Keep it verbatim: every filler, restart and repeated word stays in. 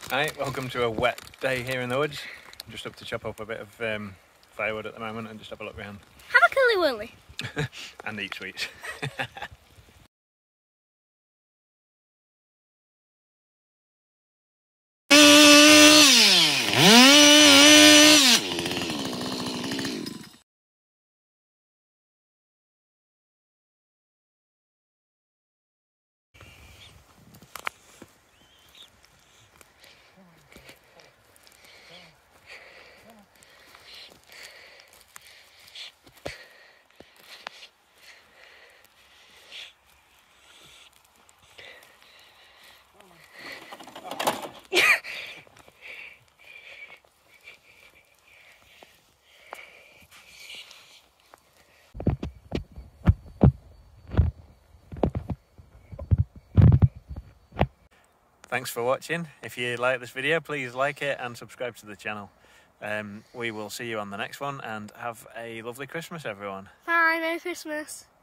Hi, welcome to a wet day here in the woods. I'm just up to chop up a bit of um, firewood at the moment and just have a look around. Have a curly whirly. And eat sweets. Thanks for watching. If you like this video, please like it and subscribe to the channel. Um, we will see you on the next one, and have a lovely Christmas, everyone. Bye, Merry Christmas.